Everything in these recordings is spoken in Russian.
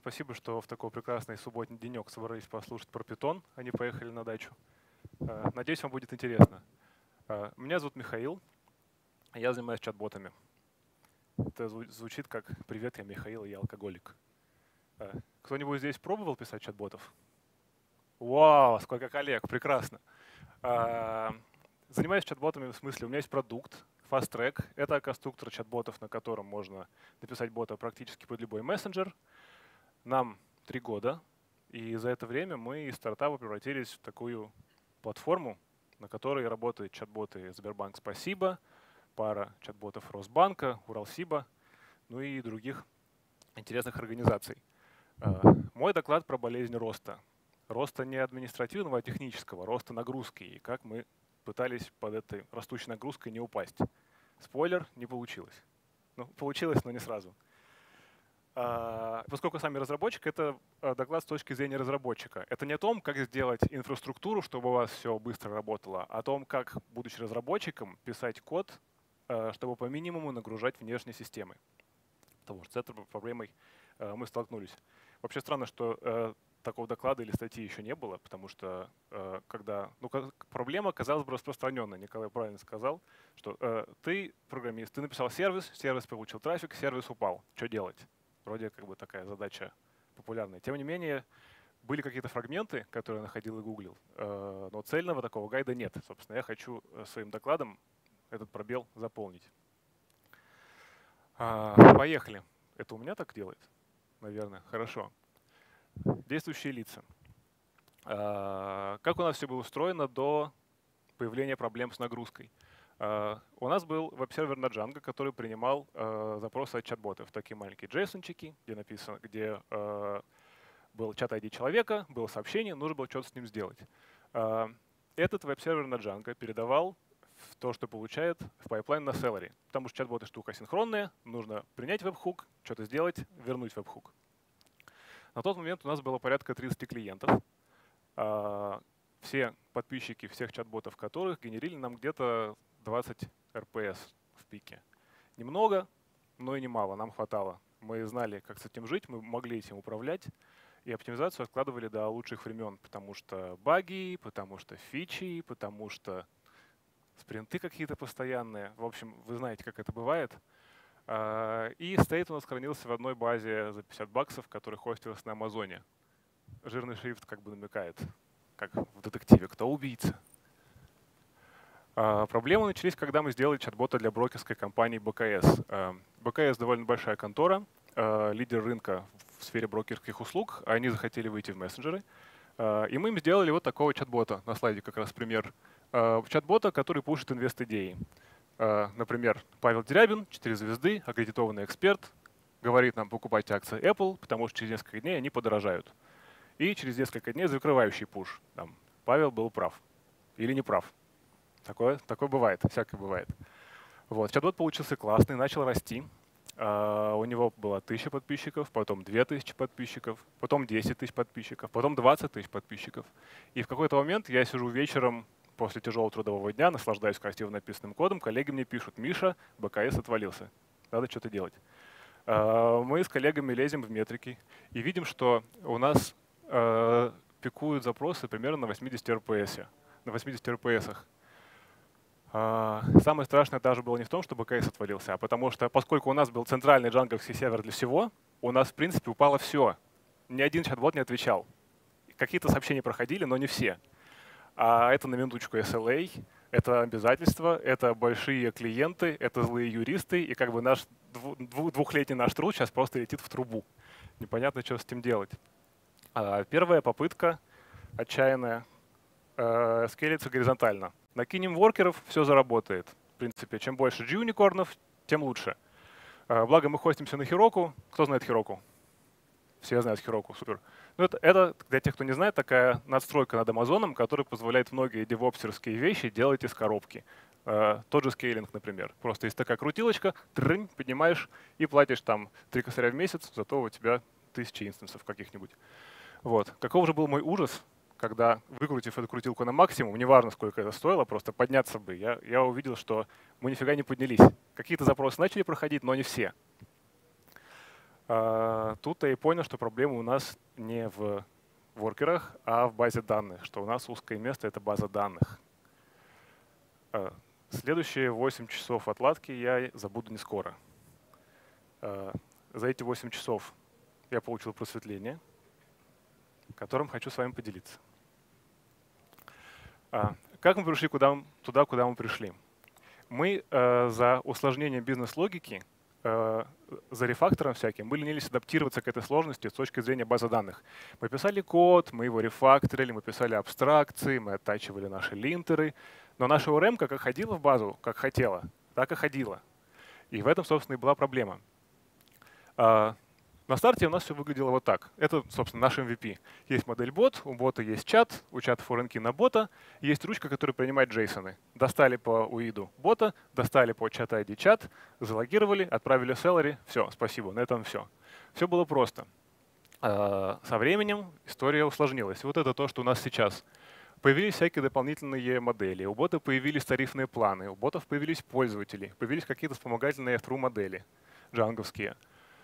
Спасибо, что в такой прекрасный субботний денек собрались послушать про Python, а не поехали на дачу. Надеюсь, вам будет интересно. Меня зовут Михаил, я занимаюсь чат-ботами. Это звучит как «Привет, я Михаил, я алкоголик». Кто-нибудь здесь пробовал писать чат-ботов? Вау, сколько коллег, прекрасно. Занимаюсь чат-ботами в смысле, у меня есть продукт, FastTrack. Это конструктор чат-ботов, на котором можно написать бота практически под любой мессенджер. Нам 3 года, и за это время мы из стартапа превратились в такую платформу, на которой работают чат-боты Сбербанк Спасибо, пара чат-ботов Росбанка, Уралсиба, ну и других интересных организаций. Мой доклад про болезнь роста. Роста не административного, а технического, роста нагрузки, и как мы пытались под этой растущей нагрузкой не упасть. Спойлер, не получилось. Ну, получилось, но не сразу. Поскольку сами разработчик, это доклад с точки зрения разработчика. Это не о том, как сделать инфраструктуру, чтобы у вас все быстро работало, а о том, как, будучи разработчиком, писать код, чтобы по минимуму нагружать внешние системы. Потому что с этой проблемой мы столкнулись. Вообще странно, что такого доклада или статьи еще не было, потому что проблема, казалось бы, распространенная. Николай правильно сказал, что ты программист, ты написал сервис, сервис получил трафик, сервис упал. Что делать? Вроде как бы такая задача популярная. Тем не менее, были какие-то фрагменты, которые я находил и гуглил, но цельного такого гайда нет. Собственно, я хочу своим докладом этот пробел заполнить. Поехали. Это у меня так делает? Наверное. Хорошо. Действующие лица. Как у нас все было устроено до появления проблем с нагрузкой? У нас был веб-сервер на Django, который принимал запросы от чат-ботов. Такие маленькие JSON-чики, где написано, где был чат-ID человека, было сообщение, нужно было что-то с ним сделать. Этот веб-сервер на Django передавал то, что получает в пайплайн на Celery. Потому что чат-боты штука асинхронная, нужно принять веб-хук, что-то сделать, вернуть веб-хук. На тот момент у нас было порядка 30 клиентов. Все подписчики всех чат-ботов которых генерили нам где-то 20 РПС в пике. Немного, но и немало, нам хватало. Мы знали, как с этим жить, мы могли этим управлять. И оптимизацию откладывали до лучших времен, потому что баги, потому что фичи, потому что спринты какие-то постоянные. В общем, вы знаете, как это бывает. И стейт у нас хранился в одной базе за 50 баксов, который хостился на Амазоне. Жирный шрифт как бы намекает, как в детективе, кто убийца. Проблемы начались, когда мы сделали чат-бота для брокерской компании БКС. БКС довольно большая контора, лидер рынка в сфере брокерских услуг. Они захотели выйти в мессенджеры. И мы им сделали вот такого чат-бота. На слайде как раз пример. Чат-бота, который пушит инвест-идеи. Например, Павел Дерябин, 4 звезды, аккредитованный эксперт, говорит нам покупать акции Apple, потому что через несколько дней они подорожают. И через несколько дней закрывающий пуш. Там, Павел был прав или не прав. Такое бывает, всякое бывает. Вот. Чат-бот получился классный, начал расти. У него было 1000 подписчиков, потом 2000 подписчиков, потом 10 тысяч подписчиков, потом 20 тысяч подписчиков. И в какой-то момент я сижу вечером после тяжелого трудового дня, наслаждаюсь красиво написанным кодом, коллеги мне пишут: «Миша, БКС отвалился, надо что-то делать». Мы с коллегами лезем в метрики и видим, что у нас пикуют запросы примерно на 80 РПС. На 80 РПСах. Самое страшное даже было не в том, что БКС отвалился, а потому что, поскольку у нас был центральный джанговский сервер для всего, у нас, в принципе, упало все. Ни один чат-бот не отвечал. Какие-то сообщения проходили, но не все. А это на минуточку SLA, это обязательства, это большие клиенты, это злые юристы, и как бы наш двухлетний наш труд сейчас просто летит в трубу. Непонятно, что с этим делать. Первая попытка отчаянная скейлится горизонтально. Накинем воркеров, все заработает. В принципе, чем больше G-уникорнов, тем лучше. Благо мы хостимся на Heroku. Кто знает Heroku? Все знают Heroku, супер. Ну, это, для тех, кто не знает, такая надстройка над Амазоном, которая позволяет многие девопсерские вещи делать из коробки. Тот же скейлинг, например. Просто есть такая крутилочка, трынь, поднимаешь и платишь там 3 косаря в месяц, зато у тебя 1000 инстансов каких-нибудь. Вот. Каков же был мой ужас, когда, выкрутив эту крутилку на максимум, неважно, сколько это стоило, просто подняться бы, я увидел, что мы нифига не поднялись. Какие-то запросы начали проходить, но не все. Тут я и понял, что проблема у нас не в воркерах, а в базе данных, что у нас узкое место — это база данных. Следующие 8 часов отладки я забуду не скоро. За эти 8 часов я получил просветление, которым хочу с вами поделиться. Как мы пришли туда, куда мы пришли? Мы за усложнение бизнес-логики, за рефактором всяким, мы ленились адаптироваться к этой сложности с точки зрения базы данных. Мы писали код, мы его рефакторили, мы писали абстракции, мы оттачивали наши линтеры, но наша ORM как ходила в базу, как хотела, так и ходила. И в этом, собственно, и была проблема. На старте у нас все выглядело вот так. Это, собственно, наш MVP. Есть модель бот, у бота есть чат, у чата форенки на бота, есть ручка, которая принимает JSON. Достали по UID бота, достали по чат ID чат, залогировали, отправили salary. Все, спасибо, на этом все. Все было просто. Со временем история усложнилась. Вот это то, что у нас сейчас. Появились всякие дополнительные модели, у бота появились тарифные планы, у ботов появились пользователи, появились какие-то вспомогательные true модели джанговские.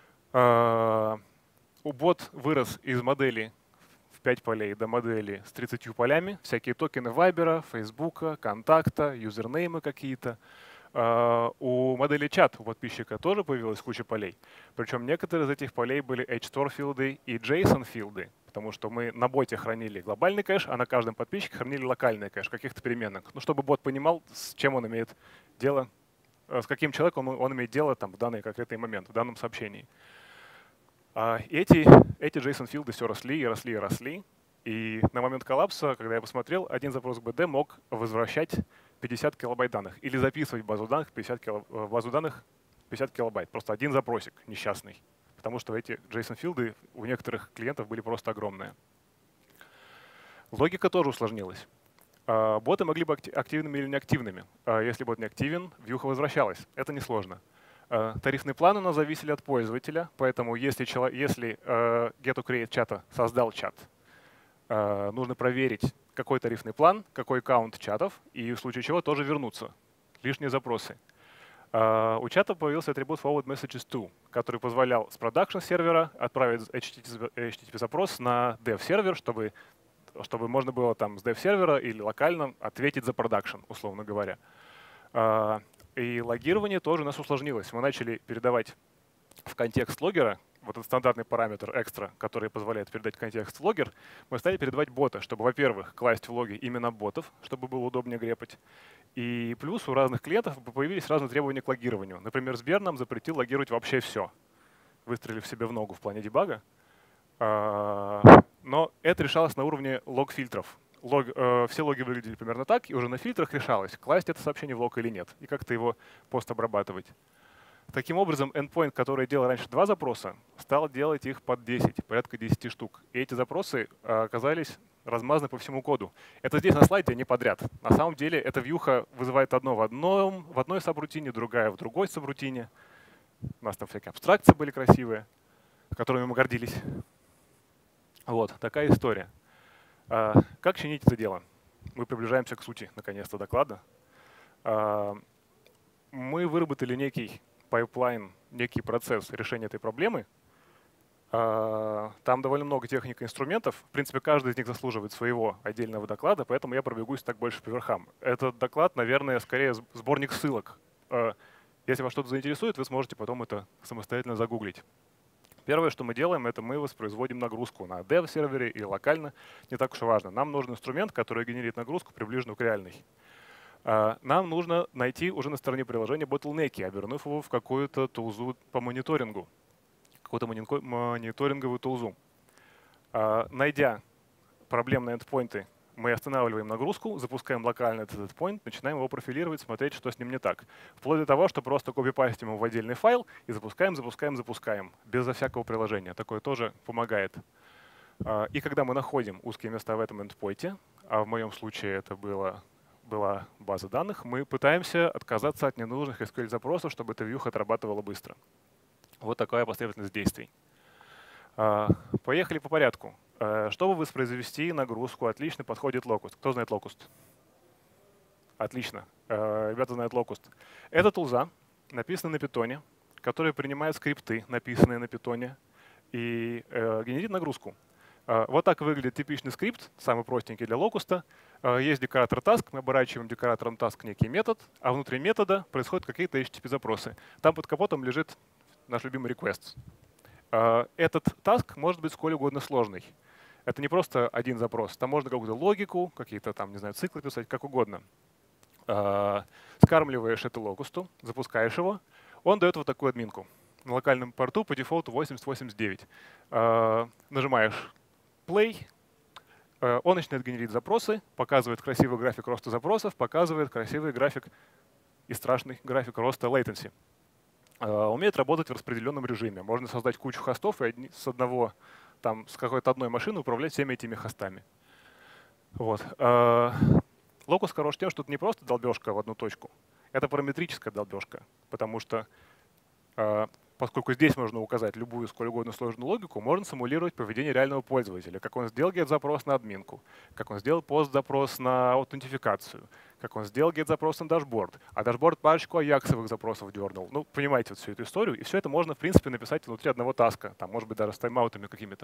Бот вырос из модели в 5 полей до модели с 30 полями. Всякие токены Viber, Facebook, контакта, юзернеймы какие-то. У модели чат у подписчика тоже появилась куча полей. Причем некоторые из этих полей были HTOR-филды и JSON-филды, потому что мы на боте хранили глобальный кэш, а на каждом подписчике хранили локальный кэш каких-то переменных. Ну, чтобы бот понимал, с чем он имеет дело, с каким человеком он имеет дело там, в данный конкретный момент, в данном сообщении. Эти JSON-филды все росли и росли и росли. И на момент коллапса, когда я посмотрел, один запрос к BD мог возвращать 50 килобайт данных или записывать в базу данных 50 килобайт. Просто один запросик несчастный. Потому что эти JSON-филды у некоторых клиентов были просто огромные. Логика тоже усложнилась. Боты могли быть активными или неактивными. Если бот не активен, вьюха возвращалась. Это несложно. Тарифные планы у нас зависели от пользователя, поэтому если getToCreate чата создал чат, нужно проверить, какой тарифный план, какой каунт чатов, и в случае чего тоже вернуться. Лишние запросы. У чата появился атрибут forward messages to, который позволял с продакшн сервера отправить HTTP запрос на dev сервер, чтобы можно было там с dev сервера или локально ответить за продакшн, условно говоря. И логирование тоже у нас усложнилось. Мы начали передавать в контекст логера, вот этот стандартный параметр extra, который позволяет передать контекст в логер, мы стали передавать бота, чтобы, во-первых, класть в логи именно ботов, чтобы было удобнее грепать. И плюс у разных клиентов появились разные требования к логированию. Например, Сбер нам запретил логировать вообще все, выстрелив себе в ногу в плане дебага. Но это решалось на уровне лог-фильтров. Все логи выглядели примерно так, и уже на фильтрах решалось, класть это сообщение в лог или нет, и как-то его постобрабатывать. Таким образом, endpoint, который делал раньше 2 запроса, стал делать их под 10, порядка 10 штук. И эти запросы оказались размазаны по всему коду. Это здесь на слайде, не подряд. На самом деле эта вьюха вызывает одно в одной сабрутине, другая в другой сабрутине. У нас там всякие абстракции были красивые, которыми мы гордились. Вот, такая история. Как чинить это дело? Мы приближаемся к сути, наконец-то, доклада. Мы выработали некий пайплайн, некий процесс решения этой проблемы. Там довольно много техник и инструментов. В принципе, каждый из них заслуживает своего отдельного доклада, поэтому я пробегусь так больше по верхам. Этот доклад, наверное, скорее сборник ссылок. Если вас что-то заинтересует, вы сможете потом это самостоятельно загуглить. Первое, что мы делаем, это мы воспроизводим нагрузку на dev-сервере или локально. Не так уж и важно. Нам нужен инструмент, который генерит нагрузку, приближенную к реальной. Нам нужно найти уже на стороне приложения bottleneck, обернув его в какую-то тулзу по мониторингу, какую-то мониторинговую тулзу. Найдя проблемные эндпоинты, мы останавливаем нагрузку, запускаем локально этот endpoint, начинаем его профилировать, смотреть, что с ним не так. Вплоть до того, что просто копипастим его в отдельный файл и запускаем, безо всякого приложения. Такое тоже помогает. И когда мы находим узкие места в этом endpoint, а в моем случае это была база данных, мы пытаемся отказаться от ненужных SQL-запросов, чтобы эта вьюха отрабатывала быстро. Вот такая последовательность действий. Поехали по порядку. Чтобы воспроизвести нагрузку, отлично подходит Locust. Кто знает Locust? Отлично. Ребята знают Locust. Это тулза, написана на питоне, который принимает скрипты, написанные на питоне, и генерит нагрузку. Вот так выглядит типичный скрипт, самый простенький для локуста. Есть декоратор task, мы оборачиваем декоратором task некий метод, а внутри метода происходят какие-то HTTP-запросы. Там под капотом лежит наш любимый request. Этот task может быть сколь угодно сложный. Это не просто один запрос. Там можно какую-то логику, какие-то там, не знаю, циклы писать, как угодно. Скармливаешь это локусту, запускаешь его, он дает вот такую админку. На локальном порту по дефолту 8089. Нажимаешь play, он начинает генерить запросы, показывает красивый график роста запросов, показывает красивый график и страшный график роста latency. Умеет работать в распределенном режиме. Можно создать кучу хостов и с какой-то одной машины управлять всеми этими хостами. Вот. Локус хорош тем, что это не просто долбежка в одну точку, это параметрическая долбежка, потому что поскольку здесь можно указать любую сколь угодно сложную логику, можно симулировать поведение реального пользователя, как он сделал get-запрос на админку, как он сделал пост-запрос на аутентификацию, как он сделал get-запрос на дашборд, а дашборд парочку аяксовых запросов дернул. Ну, понимаете вот всю эту историю, и все это можно, в принципе, написать внутри одного таска, там, может быть, даже с тайм-аутами какими-то.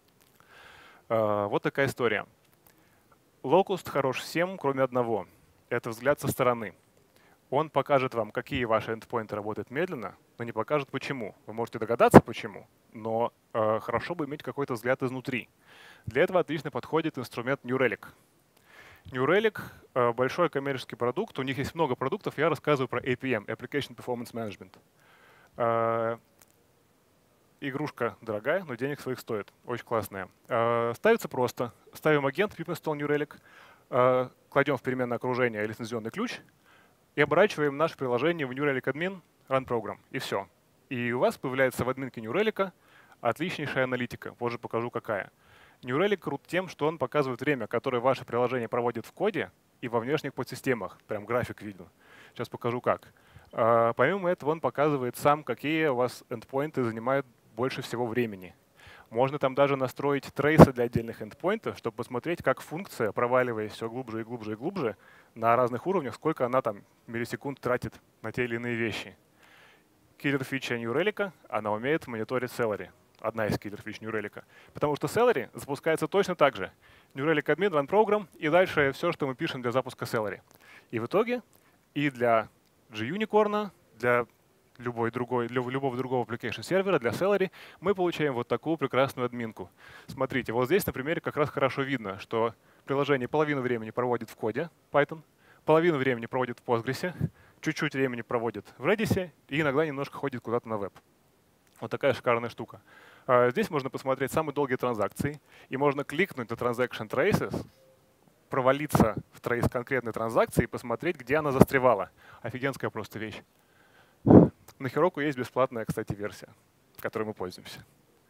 Вот такая история. Локуст хорош всем, кроме одного. Это взгляд со стороны. Он покажет вам, какие ваши эндпоинты работают медленно, но не покажет почему. Вы можете догадаться почему, но хорошо бы иметь какой-то взгляд изнутри. Для этого отлично подходит инструмент New Relic. New Relic — большой коммерческий продукт. У них есть много продуктов. Я рассказываю про APM, Application Performance Management. Игрушка дорогая, но денег своих стоит. Очень классная. Ставится просто. Ставим агент pip install New Relic, кладем в переменное окружение лицензионный ключ и оборачиваем наше приложение в New Relic admin run program. И все. И у вас появляется в админке New Relic отличнейшая аналитика. Позже покажу, какая. New Relic крут тем, что он показывает время, которое ваше приложение проводит в коде и во внешних подсистемах. Прям график видно. Сейчас покажу, как. Помимо этого, он показывает сам, какие у вас эндпоинты занимают больше всего времени. Можно там даже настроить трейсы для отдельных эндпоинтов, чтобы посмотреть, как функция, проваливаясь все глубже и глубже и глубже, на разных уровнях, сколько она там миллисекунд тратит на те или иные вещи. Киллер фича New Relic, она умеет мониторить Celery. Одна из киллер фич New Relic. Потому что Celery запускается точно так же. New Relic admin, run program, и дальше все, что мы пишем для запуска Celery. И в итоге и для G-Unicorn, для любого другого application сервера, для Celery, мы получаем вот такую прекрасную админку. Смотрите, вот здесь на примере как раз хорошо видно, что приложение половину времени проводит в коде Python, половину времени проводит в Postgres, чуть-чуть времени проводит в Redis и иногда немножко ходит куда-то на веб. Вот такая шикарная штука. Здесь можно посмотреть самые долгие транзакции, и можно кликнуть на Transaction Traces, провалиться в трейс конкретной транзакции и посмотреть, где она застревала. Офигенская просто вещь. На Heroku есть бесплатная, кстати, версия, которой мы пользуемся.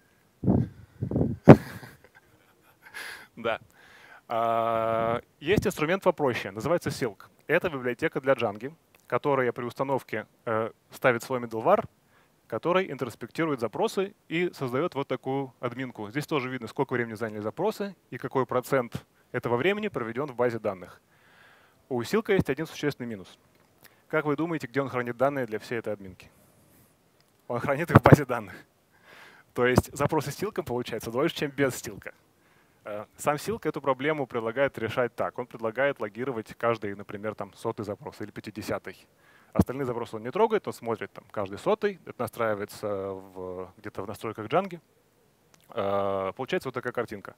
Да. Есть инструмент попроще, называется Silk. Это библиотека для Django, которая при установке ставит свой middleware, который интроспектирует запросы и создает вот такую админку. Здесь тоже видно, сколько времени заняли запросы и какой процент этого времени проведен в базе данных. У Silk есть один существенный минус. Как вы думаете, где он хранит данные для всей этой админки? Он хранит их в базе данных. То есть запросы с Silk получается дольше, чем без Silk. Сам Silk эту проблему предлагает решать так. Он предлагает логировать каждый, например, там, 100-й запрос или 50-й. Остальные запросы он не трогает, он смотрит там, каждый 100-й. Это настраивается где-то в настройках Django. Получается вот такая картинка.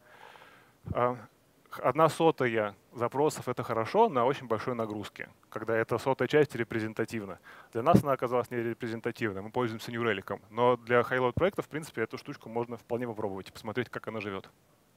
1/100 запросов — это хорошо на очень большой нагрузке, когда эта 100-я часть репрезентативна. Для нас она оказалась не репрезентативной, мы пользуемся New Relic. Но для high-load проектов, в принципе, эту штучку можно вполне попробовать и посмотреть, как она живет.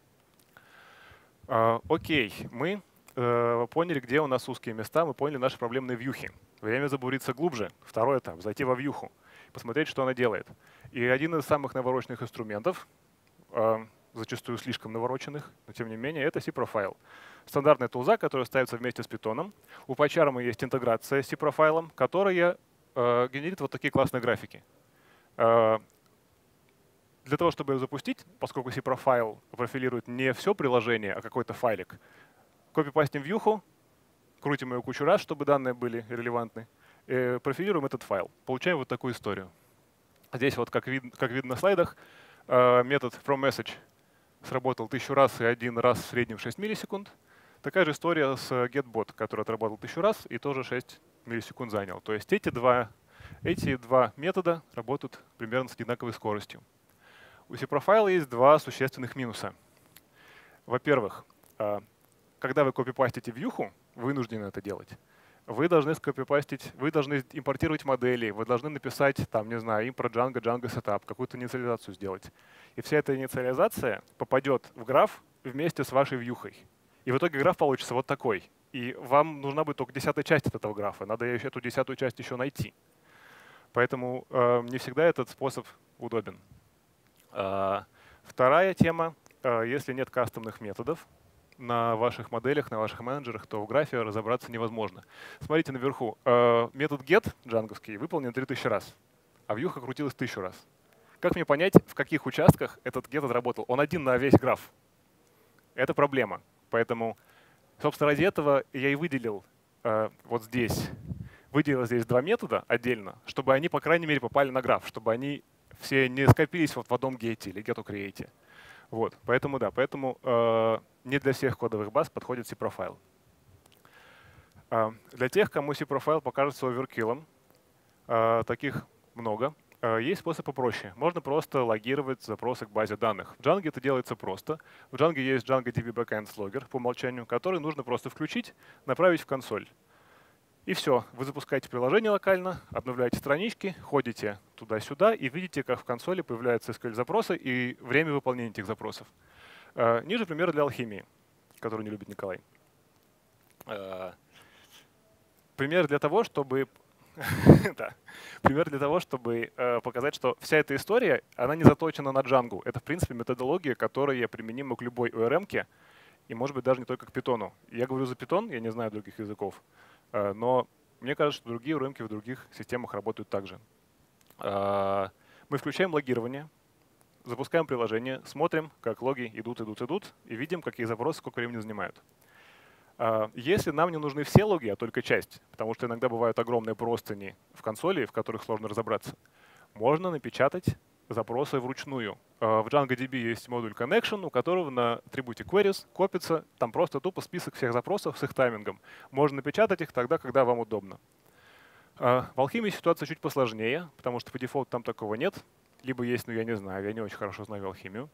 Окей, мы поняли, где у нас узкие места, мы поняли наши проблемные вьюхи. Время забуриться глубже. Второй этап — зайти во вьюху, посмотреть, что она делает. И один из самых навороченных инструментов, зачастую слишком навороченных, но тем не менее, это C-Profile. Стандартная тулза, которая ставится вместе с Python. У PyCharm есть интеграция с C-Profile, которая генерит вот такие классные графики. Для того, чтобы ее запустить, поскольку C-Profile профилирует не все приложение, а какой-то файлик, копипастим вьюху, крутим ее кучу раз, чтобы данные были релевантны, профилируем этот файл. Получаем вот такую историю. Здесь вот, как видно на слайдах, метод fromMessage сработал 1000 раз и один раз в среднем 6 миллисекунд. Такая же история с getBot, который отработал 1000 раз и тоже 6 миллисекунд занял. То есть эти два метода работают примерно с одинаковой скоростью. У cProfile есть два существенных минуса. Во-первых, когда вы копипастите вьюху, вынуждены это делать, вы должны импортировать модели, вы должны написать, там, не знаю, import Django, Django setup, какую-то инициализацию сделать. И вся эта инициализация попадет в граф вместе с вашей вьюхой. И в итоге граф получится вот такой. И вам нужна будет только 10-я часть от этого графа. Надо эту 10-ю часть еще найти. Поэтому не всегда этот способ удобен. Вторая тема. Если нет кастомных методов на ваших моделях, на ваших менеджерах, то в графе разобраться невозможно. Смотрите наверху. Метод get джанговский выполнен 3000 раз, а вьюха крутилась 1000 раз. Как мне понять, в каких участках этот get отработал? Он один на весь граф. Это проблема. Поэтому, собственно, ради этого я и выделил вот здесь. Выделил здесь два метода отдельно, чтобы они, по крайней мере, попали на граф, чтобы они все не скопились вот в одном гете или getOCreate. Вот, поэтому да, не для всех кодовых баз подходит cProfile. Для тех, кому cProfile покажется оверкиллом, таких много, есть способ попроще. Можно просто логировать запросы к базе данных. В Django это делается просто. В Django есть DjangoDB Backend Logger по умолчанию, который нужно просто включить, направить в консоль. И все. Вы запускаете приложение локально, обновляете странички, ходите туда-сюда и видите, как в консоли появляются SQL-запросы и время выполнения этих запросов. Ниже пример для алхимии, который не любит Николай. Пример для того, чтобы показать, что вся эта история, она не заточена на Django. Это, в принципе, методология, которая применима к любой ORM-ке и, может быть, даже не только к Python. Я говорю за Python, я не знаю других языков. Но мне кажется, что другие ORM-ки в других системах работают так же. Мы включаем логирование, запускаем приложение, смотрим, как логи идут, и видим, какие запросы сколько времени занимают. Если нам не нужны все логи, а только часть, потому что иногда бывают огромные простыни в консоли, в которых сложно разобраться, можно напечатать запросы вручную. В DjangoDB есть модуль Connection, у которого на атрибуте Queries копится там просто тупо список всех запросов с их таймингом. Можно напечатать их тогда, когда вам удобно. В алхимии ситуация чуть посложнее, потому что по дефолту там такого нет. Либо есть, но я не знаю, я не очень хорошо знаю алхимию.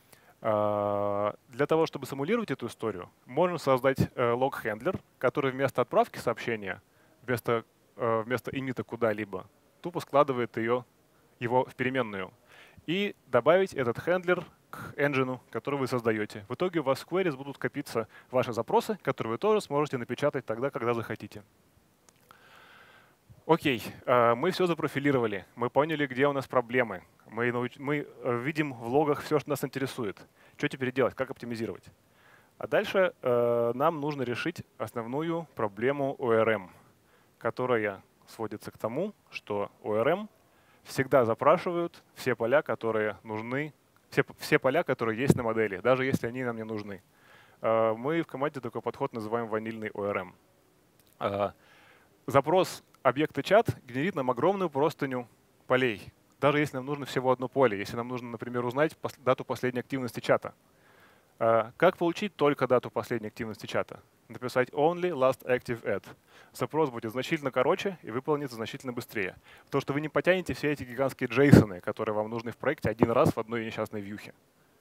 Для того, чтобы симулировать эту историю, можно создать лог-хендлер, который вместо отправки сообщения, вместо emit куда-либо, тупо складывает его в переменную. И добавить этот хендлер к engine, который вы создаете. В итоге у вас в queries будут копиться ваши запросы, которые вы тоже сможете напечатать тогда, когда захотите. Окей, мы все запрофилировали, мы поняли, где у нас проблемы. Мы видим в логах все, что нас интересует. Что теперь делать, как оптимизировать? А дальше нам нужно решить основную проблему ORM, которая сводится к тому, что ORM всегда запрашивают все поля, которые нужны, все поля, которые есть на модели, даже если они нам не нужны. Мы в команде такой подход называем ванильный ORM. Запрос объекта чат генерит нам огромную простыню полей, даже если нам нужно всего одно поле, если нам нужно, например, узнать дату последней активности чата. Как получить только дату последней активности чата? Написать only last active at. Запрос будет значительно короче и выполнится значительно быстрее. Потому что вы не потянете все эти гигантские JSON, которые вам нужны в проекте один раз в одной несчастной вьюхе.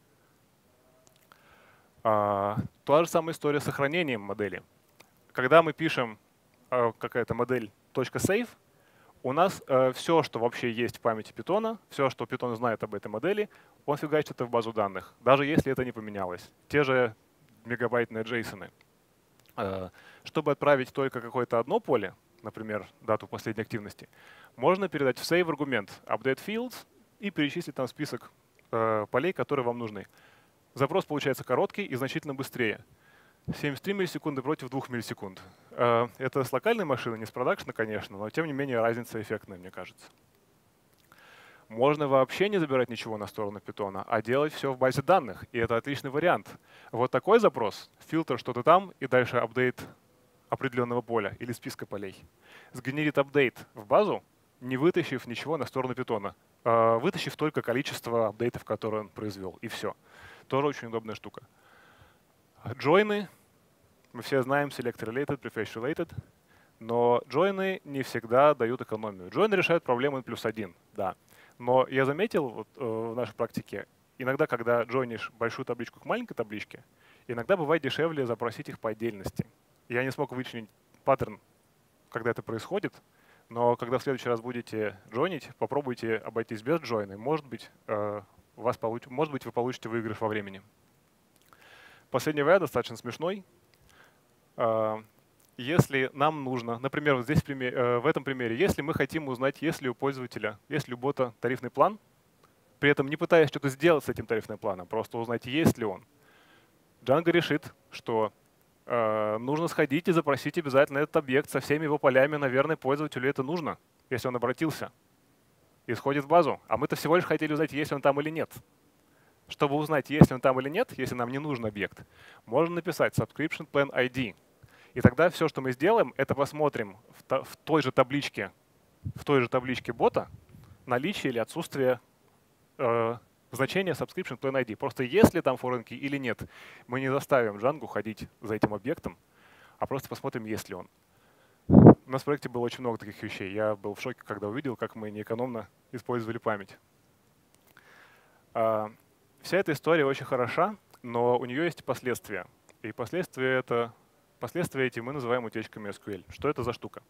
Та же самая история с сохранением модели. Когда мы пишем какая-то модель .save, у нас все, что вообще есть в памяти Python, все, что Python знает об этой модели, он фигачит это в базу данных, даже если это не поменялось. Те же мегабайтные JSON. Чтобы отправить только какое-то одно поле, например, дату последней активности, можно передать в save аргумент update fields и перечислить там список полей, которые вам нужны. Запрос получается короткий и значительно быстрее. 73 миллисекунды против 2 миллисекунд. Это с локальной машины, не с продакшна, конечно, но тем не менее разница эффектная, мне кажется. Можно вообще не забирать ничего на сторону Python, а делать все в базе данных, и это отличный вариант. Вот такой запрос, фильтр что-то там и дальше апдейт определенного поля или списка полей, сгенерит апдейт в базу, не вытащив ничего на сторону питона, вытащив только количество апдейтов, которые он произвел, и все. Тоже очень удобная штука. Джойны, мы все знаем select related, prefetch related, но джойны не всегда дают экономию. Джойны решают проблему n+1, да. Но я заметил вот, в нашей практике, иногда, когда джойнишь большую табличку к маленькой табличке, иногда бывает дешевле запросить их по отдельности. Я не смог вычленить паттерн, когда это происходит, но когда в следующий раз будете джойнить, попробуйте обойтись без джойна. Может быть, вы получите выигрыш во времени. Последний вариант достаточно смешной. Если нам нужно, например, вот здесь в этом примере, если мы хотим узнать, есть ли у пользователя, есть ли у бота тарифный план, при этом не пытаясь что-то сделать с этим тарифным планом, просто узнать, есть ли он, Django решит, что нужно сходить и запросить обязательно этот объект со всеми его полями. Наверное, пользователю это нужно, если он обратился. И сходит в базу. А мы-то всего лишь хотели узнать, есть ли он там или нет. Чтобы узнать, есть ли он там или нет, если нам не нужен объект, можно написать subscription plan ID. И тогда все, что мы сделаем, это посмотрим в той же табличке бота наличие или отсутствие значение subscription plan ID. Просто если там форенки или нет, мы не заставим Django ходить за этим объектом, а просто посмотрим, есть ли он. У нас в проекте было очень много таких вещей. Я был в шоке, когда увидел, как мы неэкономно использовали память. Вся эта история очень хороша, но у нее есть последствия. И последствия эти мы называем утечками SQL. Что это за штука?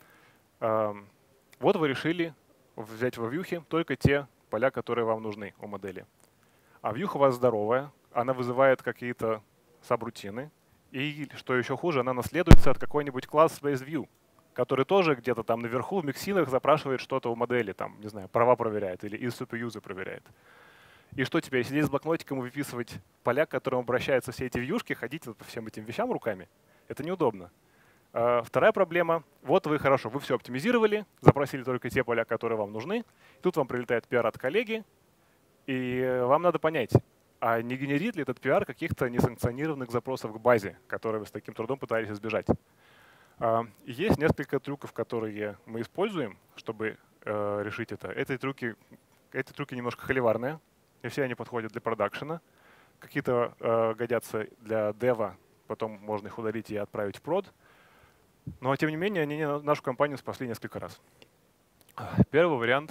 Вот вы решили взять во вьюхе только те поля, которые вам нужны у модели. А вьюха у вас здоровая, она вызывает какие-то сабрутины. И, что еще хуже, она наследуется от какой-нибудь класс SpaceView, который тоже где-то там наверху в миксинах запрашивает что-то у модели, там, не знаю, права проверяет или isSuperUser проверяет. И что теперь, сидеть с блокнотиком и выписывать поля, к которым обращаются все эти вьюшки, ходить вот по всем этим вещам руками? Это неудобно. Вторая проблема. Вот вы хорошо, вы все оптимизировали, запросили только те поля, которые вам нужны. Тут вам прилетает PR от коллеги, и вам надо понять, а не генерит ли этот PR каких-то несанкционированных запросов к базе, которые вы с таким трудом пытались избежать. Есть несколько трюков, которые мы используем, чтобы решить это. Эти трюки немножко холиварные, не все они подходят для продакшена. Какие-то годятся для дева, потом можно их удалить и отправить в прод. Но, тем не менее, они нашу компанию спасли несколько раз. Первый вариант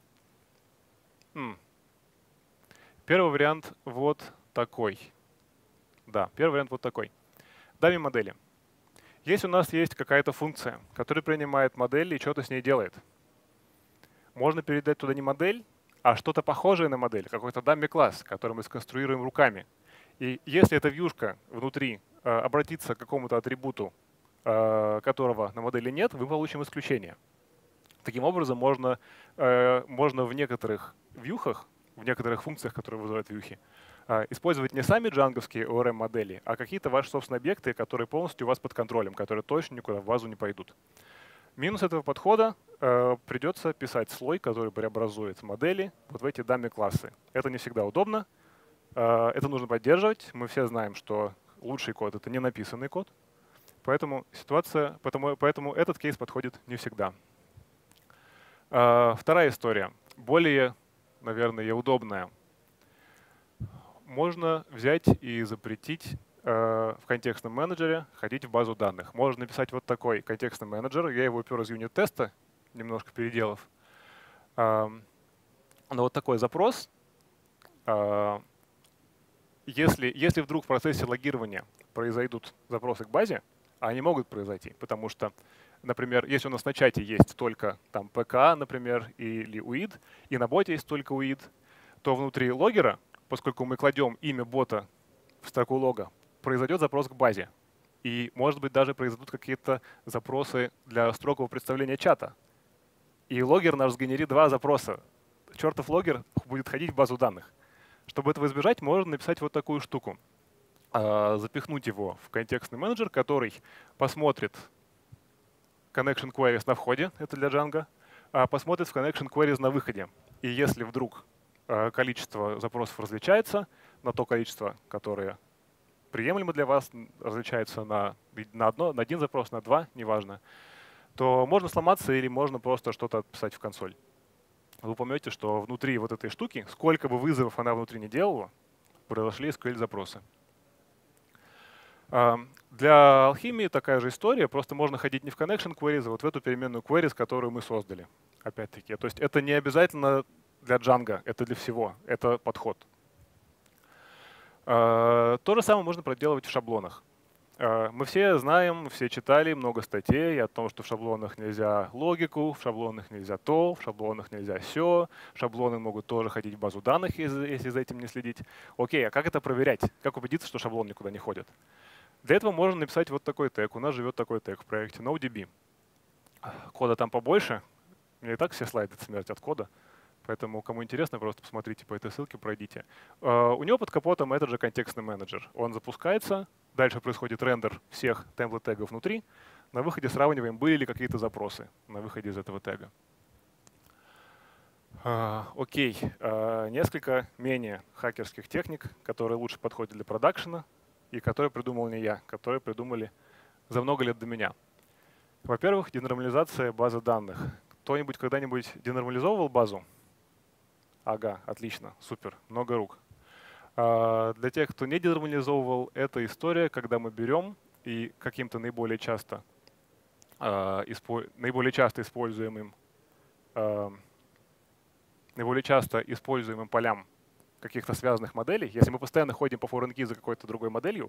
вот такой. Да, первый вариант вот такой. Dummy модели. Если у нас есть какая-то функция, которая принимает модель и что-то с ней делает, можно передать туда не модель, а что-то похожее на модель, какой-то dummy класс, который мы сконструируем руками. И если эта вьюшка внутри обратится к какому-то атрибуту, которого на модели нет, мы получим исключение. Таким образом, можно в некоторых вьюхах, в некоторых функциях, которые вызывают вьюхи, использовать не сами джанговские ORM-модели, а какие-то ваши собственные объекты, которые полностью у вас под контролем, которые точно никуда в базу не пойдут. Минус этого подхода — придется писать слой, который преобразует модели вот в эти dummy-классы. Это не всегда удобно, это нужно поддерживать. Мы все знаем, что лучший код — это не написанный код. Поэтому этот кейс подходит не всегда. Вторая история, более, наверное, удобная. Можно взять и запретить в контекстном менеджере ходить в базу данных. Можно написать вот такой контекстный менеджер. Я его упер из юнит-теста, немножко переделав. Но вот такой запрос. Если вдруг в процессе логирования произойдут запросы к базе, они могут произойти, потому что, например, если у нас на чате есть только там ПК, например, или UID, и на боте есть только UID, то внутри логера, поскольку мы кладем имя бота в строку лога, произойдет запрос к базе. И, может быть, даже произойдут какие-то запросы для строкового представления чата. И логер наш сгенерит два запроса. Чертов логер будет ходить в базу данных. Чтобы этого избежать, можно написать вот такую штуку. Запихнуть его в контекстный менеджер, который посмотрит connection queries на входе, это для Django, а посмотрит в connection queries на выходе. И если вдруг количество запросов различается на то количество, которое приемлемо для вас, различается на один запрос, на два, неважно, то можно сломаться или можно просто что-то отписать в консоль. Вы поймете, что внутри вот этой штуки, сколько бы вызовов она внутри не делала, произошли SQL-запросы. Для алхимии такая же история, просто можно ходить не в connection queries, а вот в эту переменную queries, которую мы создали. Опять-таки, то есть это не обязательно для Django, это для всего, это подход. То же самое можно проделывать в шаблонах. Мы все знаем, все читали много статей о том, что в шаблонах нельзя логику, в шаблонах нельзя то, в шаблонах нельзя сё. Шаблоны могут тоже ходить в базу данных, если за этим не следить. Окей, а как это проверять? Как убедиться, что шаблон никуда не ходит? Для этого можно написать вот такой тег. У нас живет такой тег в проекте NoDB. Кода там побольше. Мне и так все слайды смерть от кода. Поэтому, кому интересно, просто посмотрите по этой ссылке, пройдите. У него под капотом этот же контекстный менеджер. Он запускается, дальше происходит рендер всех темплет-тегов внутри. На выходе сравниваем, были ли какие-то запросы на выходе из этого тега. Окей, несколько менее хакерских техник, которые лучше подходят для продакшена и которые придумал не я, которые придумали за много лет до меня. Во-первых, денормализация базы данных. Кто-нибудь когда-нибудь денормализовывал базу? Ага, отлично, супер, много рук. Для тех, кто не денормализовывал, это история, когда мы берем и каким-то наиболее часто используемым полям каких-то связанных моделей, если мы постоянно ходим по foreign key за какой-то другой моделью,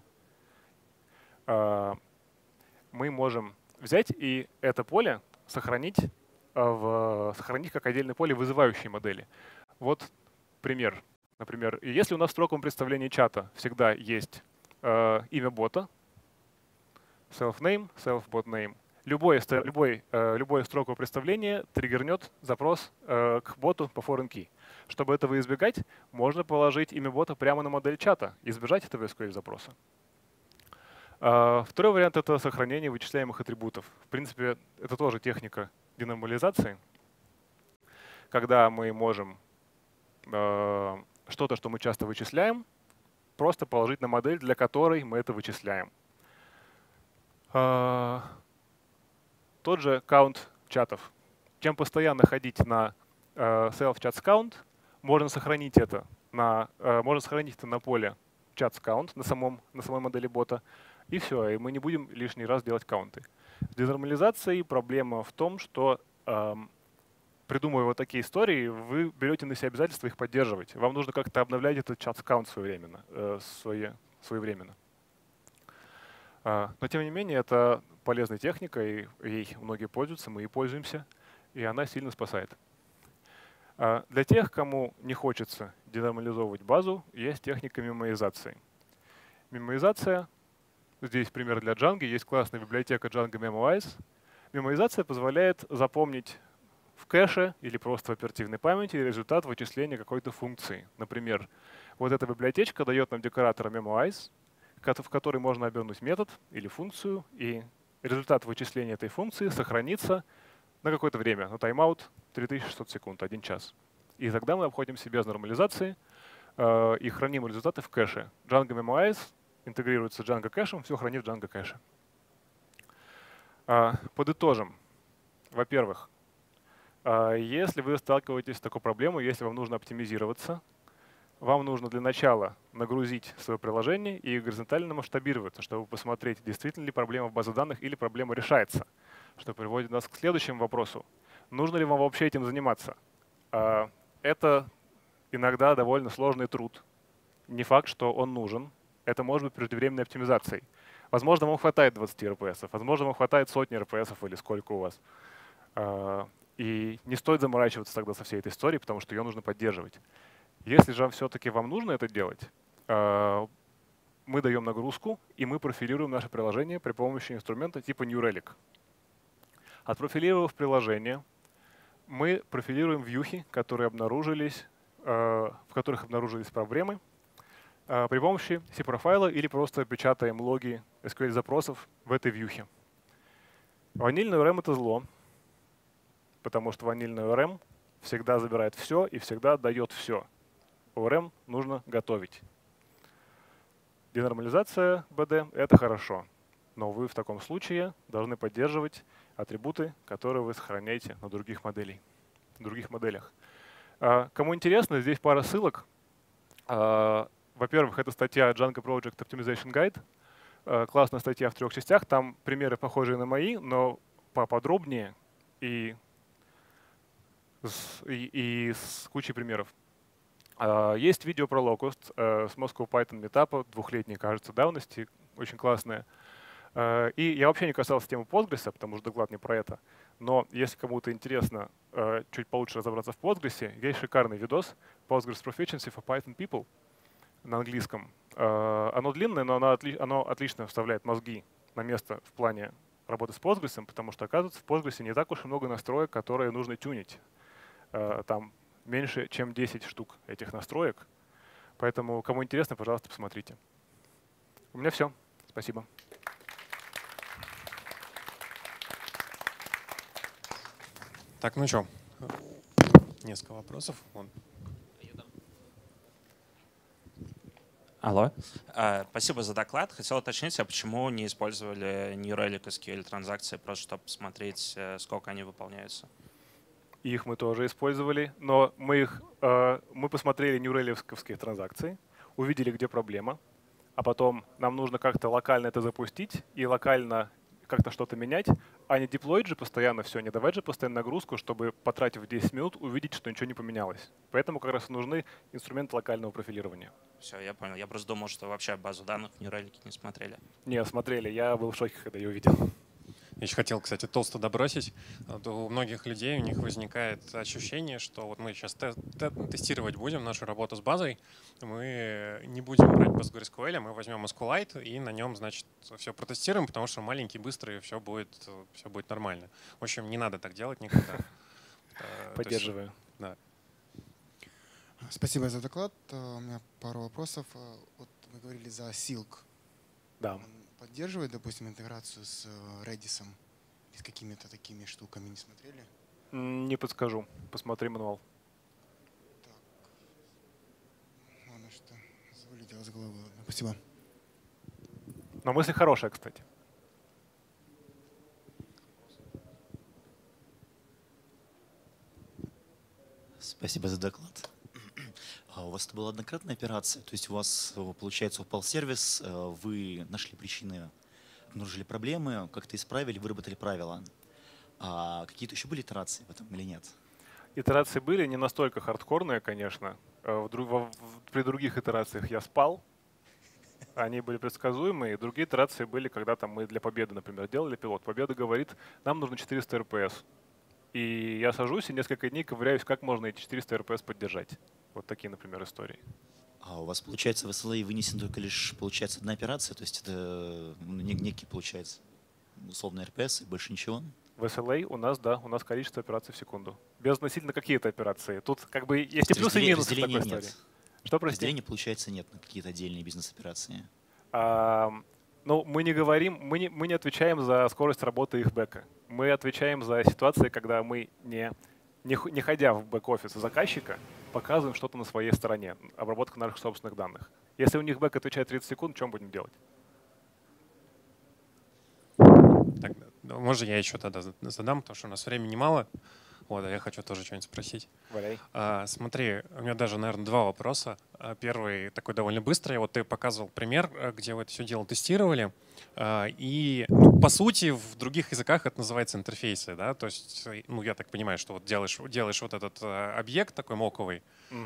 мы можем взять и это поле сохранить как отдельное поле вызывающей модели. Вот пример. Например, если у нас в строковом представлении чата всегда есть имя бота, self-name, self-bot-name, любое строковое представление триггернет запрос к боту по foreign key. Чтобы этого избегать, можно положить имя бота прямо на модель чата и избежать этого SQL-запроса. Второй вариант — это сохранение вычисляемых атрибутов. В принципе, это тоже техника денормализации, когда мы можем что-то, что мы часто вычисляем, просто положить на модель, для которой мы это вычисляем. Тот же count чатов. Чем постоянно ходить на self-chats count, можно сохранить это на поле chats count, на самой модели бота, и все, и мы не будем лишний раз делать каунты. С денормализацией проблема в том, что придумывая вот такие истории, вы берете на себя обязательство их поддерживать. Вам нужно как-то обновлять этот chats-count своевременно. Но тем не менее, это полезная техника, и ей многие пользуются, мы и пользуемся, и она сильно спасает. Для тех, кому не хочется денормализовывать базу, есть техника мемоизации. Мемоизация, здесь пример для Django, есть классная библиотека Django Memoize. Мемоизация позволяет запомнить в кэше или просто в оперативной памяти результат вычисления какой-то функции. Например, вот эта библиотечка дает нам декоратор memoize, в который можно обернуть метод или функцию, и результат вычисления этой функции сохранится на какое-то время. На тайм-аут 3600 секунд, 1 час. И тогда мы обходимся без нормализации и храним результаты в кэше. Django Memoize интегрируется с Django кэшем, все хранит в Django кэше. Подытожим. Во-первых, если вы сталкиваетесь с такой проблемой, если вам нужно оптимизироваться, вам нужно для начала нагрузить свое приложение и горизонтально масштабироваться, чтобы посмотреть, действительно ли проблема в базе данных или проблема решается. Что приводит нас к следующему вопросу. Нужно ли вам вообще этим заниматься? Это иногда довольно сложный труд. Не факт, что он нужен. Это может быть преждевременной оптимизацией. Возможно, вам хватает 20 РПС, возможно, вам хватает сотни РПС или сколько у вас. И не стоит заморачиваться тогда со всей этой историей, потому что ее нужно поддерживать. Если же все-таки вам нужно это делать, мы даем нагрузку, и мы профилируем наше приложение при помощи инструмента типа New Relic. Отпрофилировав приложение, мы профилируем вьюхи, в которых обнаружились проблемы, при помощи C-профайла или просто печатаем логи SQL-запросов в этой вьюхе. Ванильный ORM — это зло, потому что ванильный ORM всегда забирает все и всегда отдает все. ORM нужно готовить. Денормализация BD — это хорошо, но вы в таком случае должны поддерживать атрибуты, которые вы сохраняете на других моделях. Кому интересно, здесь пара ссылок. Во-первых, это статья Django Project Optimization Guide. Классная статья в 3 частях. Там примеры похожие на мои, но поподробнее и с кучей примеров. Есть видео про Locust с Moscow Python Meetup, 2-летней, кажется, давности, очень классное. И я вообще не касался темы Postgres, потому что доклад не про это. Но если кому-то интересно чуть получше разобраться в Postgres, есть шикарный видос Postgres Proficiency for Python People на английском. Оно длинное, но оно отлично вставляет мозги на место в плане работы с Postgres, потому что, оказывается, в Postgres не так уж и много настроек, которые нужно тюнить. Там меньше, чем 10 штук этих настроек. Поэтому, кому интересно, пожалуйста, посмотрите. У меня все. Спасибо. Так, ну что, несколько вопросов. Вон. Алло. Спасибо за доклад. Хотел уточнить, а почему не использовали New Relic SQL транзакции, просто чтобы посмотреть, сколько они выполняются? Их мы тоже использовали, но мы посмотрели New Relic-овские транзакции, увидели, где проблема, а потом нам нужно как-то локально это запустить и локально как-то что-то менять, а не деплоить же постоянно все, не давать же постоянно нагрузку, чтобы, потратив 10 минут, увидеть, что ничего не поменялось. Поэтому как раз нужны инструменты локального профилирования. Все, я понял. Я просто думал, что вообще базу данных в New Relic не смотрели. Не, смотрели. Я был в шоке, когда ее увидел. Я еще хотел, кстати, толсто добросить. У многих людей у них возникает ощущение, что вот мы сейчас тестировать будем нашу работу с базой. Мы не будем брать PostgreSQL, мы возьмем SQLite и на нем, значит, все протестируем, потому что маленький, быстрый, все будет нормально. В общем, не надо так делать никогда. Поддерживаю. Да. Спасибо за доклад. У меня пару вопросов. Вот вы говорили за Silk. Да. Поддерживает, допустим, интеграцию с Redis и с какими-то такими штуками, не смотрели? Не подскажу. Посмотри мануал. Так. Ладно, что вылетело с головы. Ладно, спасибо. Но мысль хорошая, кстати. Спасибо за доклад. У вас это была однократная операция, то есть у вас, получается, упал сервис, вы нашли причины, обнаружили проблемы, как-то исправили, выработали правила. А какие-то еще были итерации в этом или нет? Итерации были не настолько хардкорные, конечно. При других итерациях я спал, они были предсказуемые. Другие итерации были, когда там мы для Победы, например, делали пилот. Победа говорит, нам нужно 400 РПС. И я сажусь и несколько дней ковыряюсь, как можно эти 400 РПС поддержать. Вот такие, например, истории. А у вас, получается, в SLA вынесен только лишь, получается, одна операция? То есть это некий, получается, условный РПС и больше ничего? В SLA у нас количество операций в секунду. Без относительно какие-то операции. Тут как бы есть и плюсы, и минусы в такой истории. Нет. Что, прости? Разделения, получается, нет на какие-то отдельные бизнес-операции. Ну, мы не отвечаем за скорость работы их бэка. Мы отвечаем за ситуации, когда мы, не ходя в бэк-офис заказчика, показываем что-то на своей стороне, обработка наших собственных данных. Если у них бэк отвечает 30 секунд, что мы будем делать? Так, можно я еще тогда задам, потому что у нас времени мало. Вот, а я хочу тоже что-нибудь спросить. Валяй. Смотри, у меня даже, наверное, два вопроса. Первый такой довольно быстрый. Вот ты показывал пример, где вы это все дело тестировали. И, по сути, в других языках это называется интерфейсы. Да? То есть, я так понимаю, что вот делаешь вот этот объект такой моковый,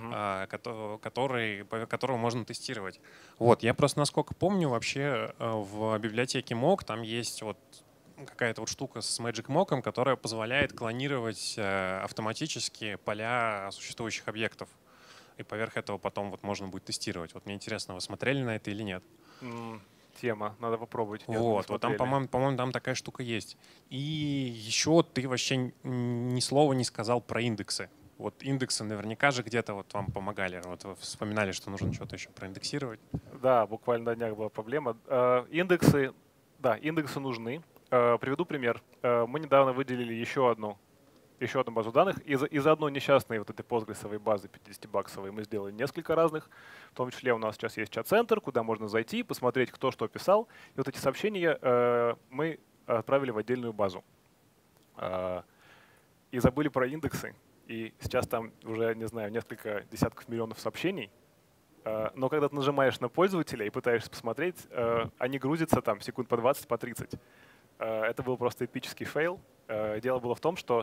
которого можно тестировать. Вот, я просто, насколько помню, вообще в библиотеке mock там есть вот какая-то вот штука с Magic Mock, которая позволяет клонировать автоматически поля существующих объектов. И поверх этого потом вот можно будет тестировать. Вот мне интересно, вы смотрели на это или нет? Тема, надо попробовать. Вот там, по-моему, там такая штука есть. И еще ты вообще ни слова не сказал про индексы. Вот индексы наверняка же где-то вот вам помогали. Вот вы вспоминали, что нужно что-то еще проиндексировать. Да, буквально на днях была проблема. Индексы нужны. Приведу пример. Мы недавно выделили еще одну базу данных. Из одной несчастной вот этой постгрессовой базы 50-баксовой мы сделали несколько разных. В том числе у нас сейчас есть чат-центр, куда можно зайти, посмотреть, кто что писал. И вот эти сообщения мы отправили в отдельную базу. и забыли про индексы. И сейчас там уже, не знаю, несколько десятков миллионов сообщений. Но когда ты нажимаешь на пользователя и пытаешься посмотреть, они грузятся там секунд по 20, по 30. Это был просто эпический фейл. Дело было в том, что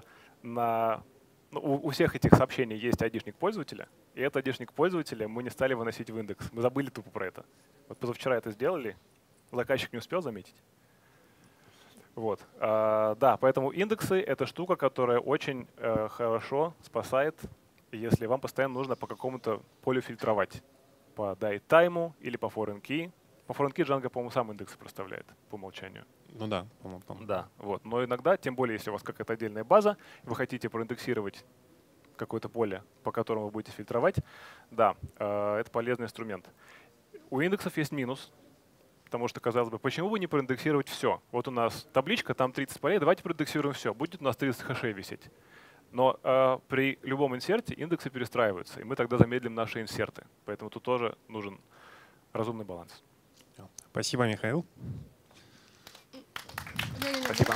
у всех этих сообщений есть айдишник пользователя, и этот айдишник пользователя мы не стали выносить в индекс. Мы забыли тупо про это. Вот позавчера это сделали, заказчик не успел заметить. Вот. Да, поэтому индексы — это штука, которая очень хорошо спасает, если вам постоянно нужно по какому-то полю фильтровать. По date-time или по foreign key. По foreign key Django, по-моему, сам индексы проставляет по умолчанию. Ну да, по-моему. Да, вот. Но иногда, тем более, если у вас какая-то отдельная база, вы хотите проиндексировать какое-то поле, по которому вы будете фильтровать, да, это полезный инструмент. У индексов есть минус, потому что, казалось бы, почему бы не проиндексировать все? Вот у нас табличка, там 30 полей, давайте проиндексируем все, будет у нас 30 хэшей висеть. Но при любом инсерте индексы перестраиваются, и мы тогда замедлим наши инсерты. Поэтому тут тоже нужен разумный баланс. Спасибо, Михаил. Спасибо.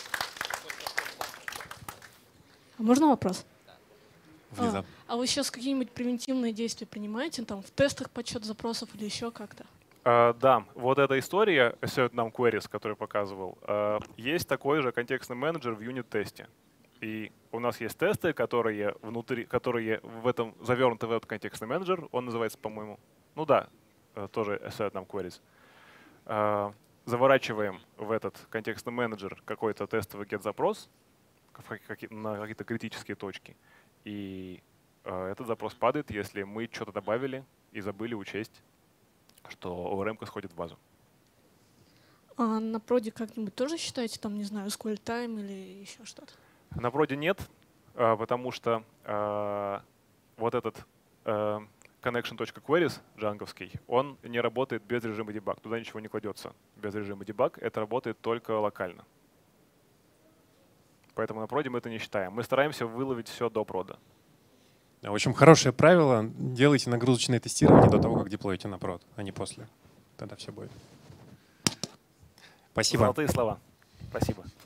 Можно вопрос? Лиза. А вы сейчас какие-нибудь превентивные действия принимаете, там в тестах подсчет запросов или еще как-то? Да, вот эта история Assert Num Queries, которую показывал, есть такой же контекстный менеджер в юнит-тесте. И у нас есть тесты, которые в этом завернуты в этот контекстный менеджер. Он называется, по-моему, ну да, тоже Assert Num Queries. Заворачиваем в этот контекстный менеджер какой-то тестовый get-запрос на какие-то критические точки. И этот запрос падает, если мы что-то добавили и забыли учесть, что ORM сходит в базу. А на проде как-нибудь тоже считаете, там, не знаю, SQL time или еще что-то? На проде нет, потому что вот этот connection.queries джанговский, он не работает без режима debug. Туда ничего не кладется без режима debug. Это работает только локально. Поэтому на проде мы это не считаем. Мы стараемся выловить все до прода. В общем, хорошее правило. Делайте нагрузочное тестирование до того, как деплоите на прод, а не после. Тогда все будет. Спасибо. Золотые слова. Спасибо.